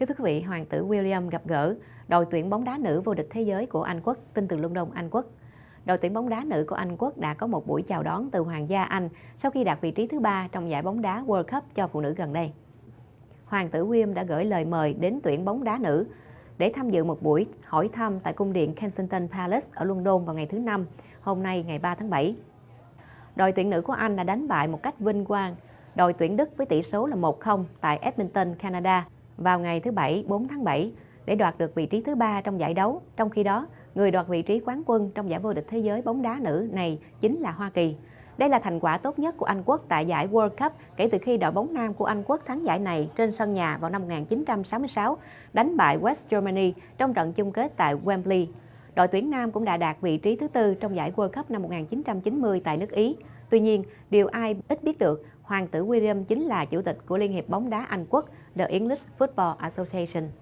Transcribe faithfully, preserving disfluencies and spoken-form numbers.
Kính thưa quý vị, Hoàng tử William gặp gỡ đội tuyển bóng đá nữ vô địch thế giới của Anh Quốc, tin từ London, Anh Quốc. Đội tuyển bóng đá nữ của Anh Quốc đã có một buổi chào đón từ Hoàng gia Anh sau khi đạt vị trí thứ ba trong giải bóng đá World Cup cho phụ nữ gần đây. Hoàng tử William đã gửi lời mời đến tuyển bóng đá nữ để tham dự một buổi hỏi thăm tại cung điện Kensington Palace ở London vào ngày thứ Năm, hôm nay ngày ba tháng bảy. Đội tuyển nữ của Anh đã đánh bại một cách vinh quang đội tuyển Đức với tỷ số là một không tại Edmonton, Canada vào ngày thứ Bảy, bốn tháng bảy để đoạt được vị trí thứ ba trong giải đấu. Trong khi đó, người đoạt vị trí quán quân trong giải vô địch thế giới bóng đá nữ này chính là Hoa Kỳ. Đây là thành quả tốt nhất của Anh Quốc tại giải World Cup kể từ khi đội bóng nam của Anh Quốc thắng giải này trên sân nhà vào năm một nghìn chín trăm sáu mươi sáu, đánh bại West Germany trong trận chung kết tại Wembley. Đội tuyển nam cũng đã đạt vị trí thứ tư trong giải World Cup năm một nghìn chín trăm chín mươi tại nước Ý. Tuy nhiên, điều ai ít biết được, Hoàng tử William chính là chủ tịch của Liên hiệp bóng đá Anh Quốc, The English Football Association.